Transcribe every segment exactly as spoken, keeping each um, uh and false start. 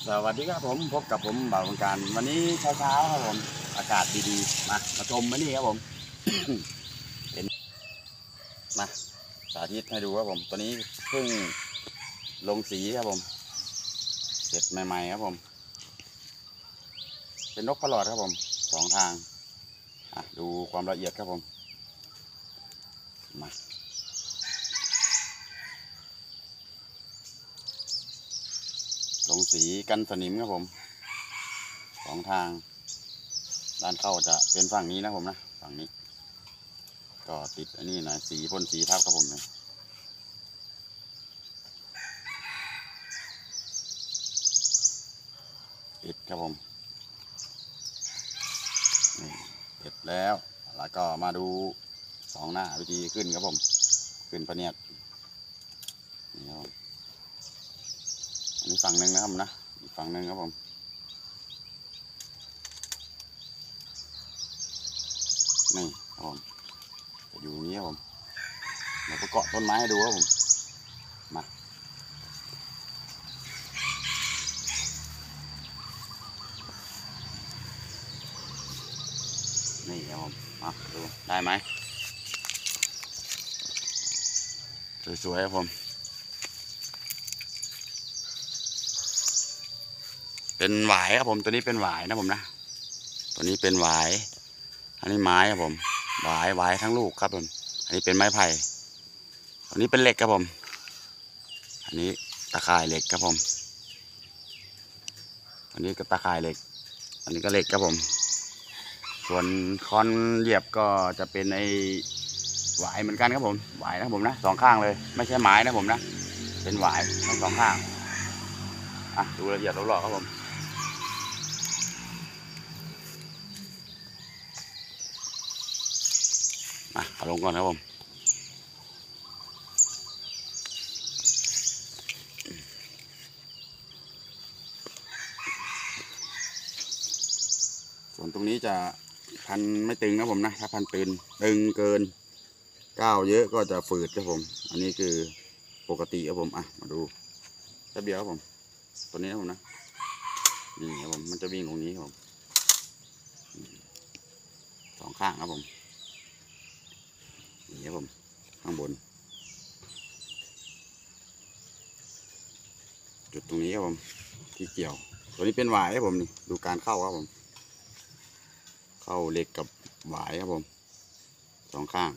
สวัสดีครับผมพบกับผมบ่าววงการวันนี้เช้าๆครับผมอากาศดีๆมามาชมมานี่ครับผม เป็นมาสาธิตให้ดูครับผมตัวนี้เพิ่งลงสีครับผมเสร็จใหม่ๆครับผมเป็นนกพลอดครับผมสองทางอ่ะดูความละเอียดครับผมมาลงสีกันสนิมครับผมสองทางด้านเข้าจะเป็นฝั่งนี้นะผมนะฝั่งนี้ก็ติดอันนี้นะสีพ่นสีทับครับผมเนี่ยติดครับผมนี่เสร็จแล้วแล้วก็มาดูสองหน้าวิธีขึ้นครับผมขึ้นพะเนียดนี่ครับอันนี้ฝั่งหนึ่งนะครับนะอีกฝั่งหนึ่งครับผมนี่ครับผมจะอยู่นี้ครับผมเดี๋ยวก็เกาะต้นไม้ให้ดูครับผมมานี่ครับผมมาดูได้ไหมสวยๆครับผมเป็นหวายครับผมตัวนี้เป็นหวายนะผมนะตัวนี้เป็นหวายอันนี้ไม้ครับผมหวายหวายทั้งลูกครับผมอันนี้เป็นไม้ไผ่อันนี้เป็นเหล็กครับผมอันนี้ตะข่ายเหล็กครับผมอันนี้ก็ตะข่ายเหล็กอันนี้ก็เหล็กครับผมส่วนคอนเหยียบก็จะเป็นไอหวายเหมือนกันครับผมหวายนะผมนะสองข้างเลยไม่ใช่ไม้นะผมนะเป็นหวายทั้งสองข้างอ่ะดูละเอียดรอบๆครับผมมาเอาลงก่อนครับผมส่วนตรงนี้จะพันไม่ตึงครับผมนะถ้าพันตึงตึงเกินก้าวเยอะก็จะฝืดครับผมอันนี้คือปกติครับผมอ่ะมาดูแป๊บเดียวครับผมตัวนี้ครับผมนะนี่ครับผมมันจะวิ่งตรงนี้ครับผมสองข้างครับผมนี่ครับผมข้างบนจุดตรงนี้ครับผมที่เกี่ยวตัวนี้เป็นหวายครับผมนี่ดูการเข้าครับผมเข้าเหล็กกับหวายครับผมสองข้าง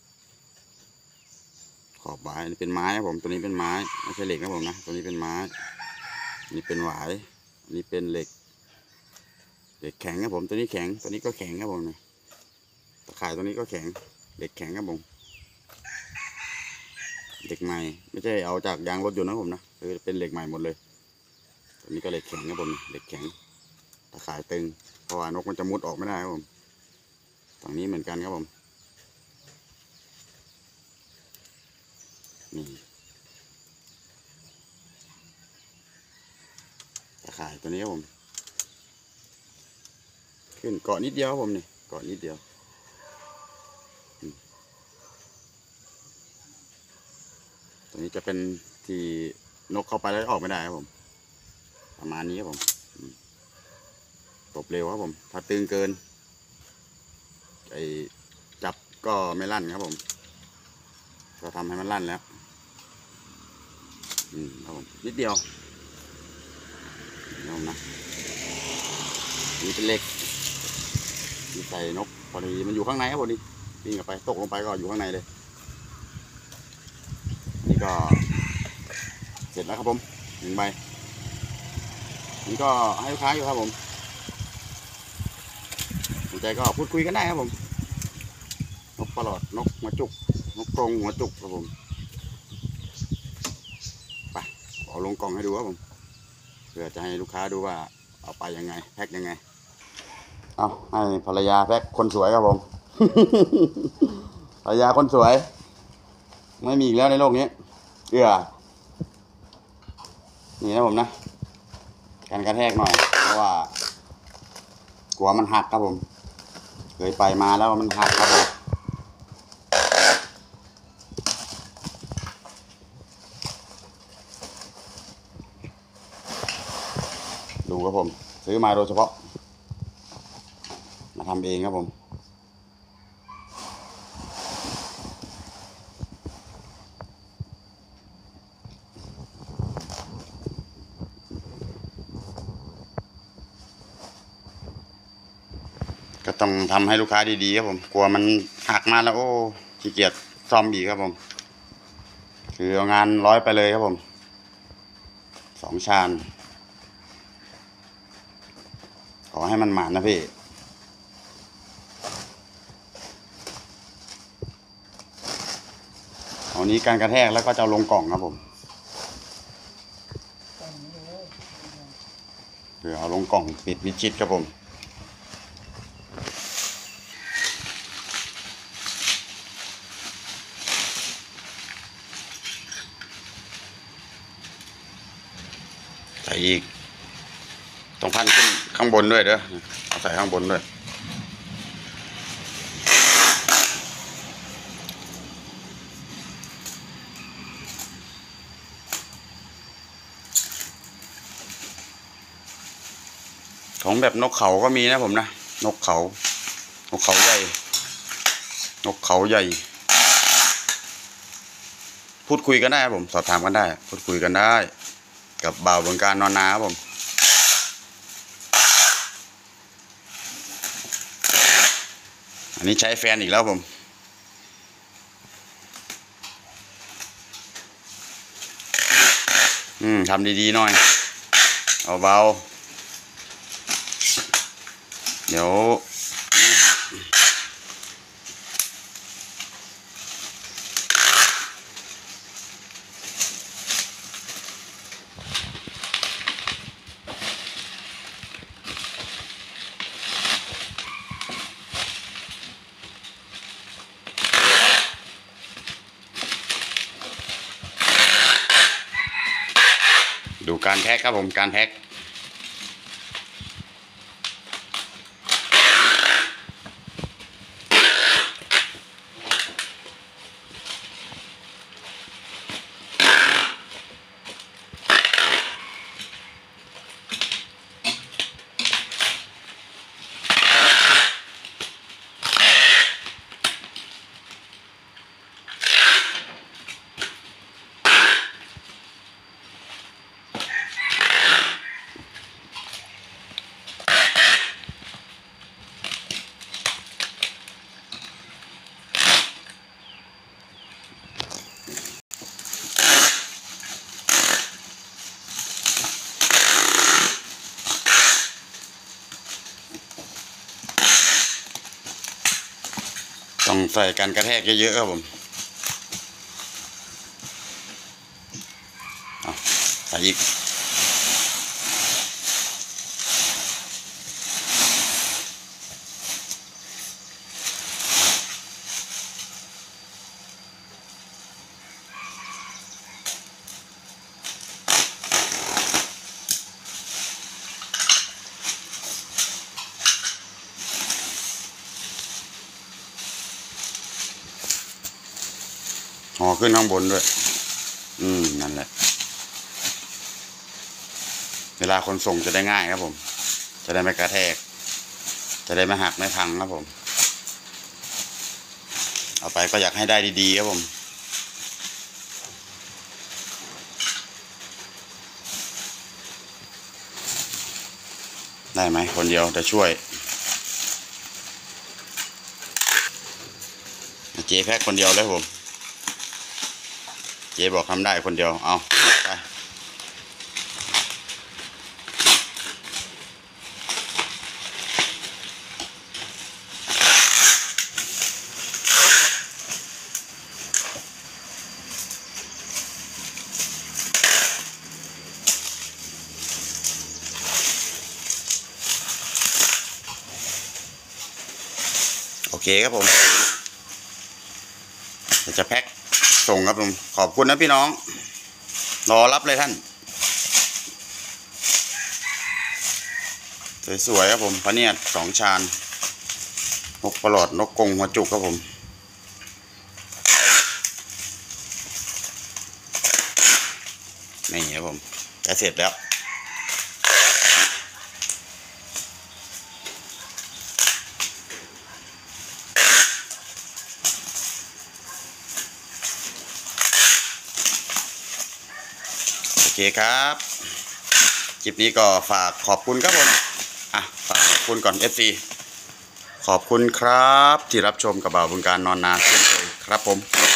ขอบหวายนี่เป็นไม้ครับผมตัวนี้เป็นไม้ไม่ใช่เหล็กนะผมนะตัวนี้เป็นไม้นี่เป็นหวายอันนี้เป็นเหล็กเหล็กแข็งครับผมตัวนี้แข็งตัวนี้ก็แข็งครับผมเนี่ยตะข่ายตัวนี้ก็แข็งเหล็กแข็งครับผมเหล็กใหม่ไม่ใช่เอาจากยางรถยนต์นะผมนะคือเป็นเหล็กใหม่หมดเลยตัวนี้ก็เหล็กแข็งครับผมเหล็กแข็งตะข่ายตึงเพราะว่านกมันจะมุดออกไม่ได้ครับผมฝั่งนี้เหมือนกันครับผมนี่ตะข่ายตัวนี้ครับผมขึ้นเกาะนิดเดียวครับผมนี่เกาะนิดเดียวตัวนี้จะเป็นที่นกเข้าไปแล้วออกไม่ได้ครับผมประมาณนี้ครับผมตบเร็วครับผมถ้าตึงเกินไอจับก็ไม่ลั่นครับผมก็ทำให้มันลั่นแล้วอืมครับผมนิดเดียวนี่นะนี่เป็นเหล็กที่ใส่นกพอดีมันอยู่ข้างในครับผมนี่วิ่งออกไปตกลงไปก็อยู่ข้างในเลยนี่ก็เสร็จแล้วครับผมหนึ่งใบนี่ก็ให้ลูกค้าอยู่ครับผมสนใจก็พูดคุยกันได้ครับผมนกปลอดนกหัวจุกนกกรงหัวจุกครับผมไปเอาลงกล่องให้ดูครับผมเพื่อจะให้ลูกค้าดูว่าเอาไปยังไงแพ็คยังไงเอาให้ภรรยาแพ็คคนสวยครับผม ภรรยาคนสวยไม่มีอีกแล้วในโลกนี้เอื้อนี่นะผมนะการกระแทกหน่อยเพราะว่ากลัวมันหักครับผมเคยไปมาแล้วมันหักครับผมครับผมซื้อมาโดยเฉพาะมาทำเองครับผมก็ต้องทำให้ลูกค้าดีๆครับผมกลัวมันหักมาแล้วโอ้ขี้เกียจซ่อมอีกครับผมคือเอางานร้อยไปเลยครับผมสองชานขอให้มันหมานนะพี่เอานี้การกระแทกแล้วก็จะลงกล่องครับผมเดี๋ยวเอาลงกล่องปิดมิดชิดครับผมใส่อีกต้องพันขึ้นข้างบนด้วยเด้อเอาใส่ข้างบนด้วยของแบบนกเขาก็มีนะผมนะนกเขานกเขาใหญ่นกเขาใหญ่พูดคุยกันได้ครับผมสอบถามกันได้พูดคุยกันได้กับบ่าวบนการนอนนาครับผมอันนี้ใช้แฟนอีกแล้วผมอืมทำดีๆหน่อยเอาเบาเดี๋ยวดูการแพ็คครับผมการแพ็คต้องใส่การกระแทกเยอะๆครับผมเอาใส่อีกห่อขึ้นข้างบนด้วยอืมนั่นแหละเวลาคนส่งจะได้ง่ายครับผมจะได้ไม่กระแทกจะได้ไม่หักไม่พังครับผมเอาไปก็อยากให้ได้ดีๆครับผมได้ไหมคนเดียวจะช่วยเจ๊แพ็คคนเดียวเลยผมเจ๊บอกทำได้คนเดียวเอาไปโอเคครับผมจะแพ็คส่งครับผมขอบคุณนะพี่น้องรอรับเลยท่านสวยๆครับผมพะเนียดสองชานนกประหลอดนกกงหัวจุกครับผมนี่ครับผมจะเสร็จแล้วครับคลิปนี้ก็ฝากขอบคุณครับผมอ่ะฝากขอบคุณก่อน เอฟ ซี ขอบคุณครับที่รับชมกับบ่าวบึงการนอนนาเช่นเคยครับผม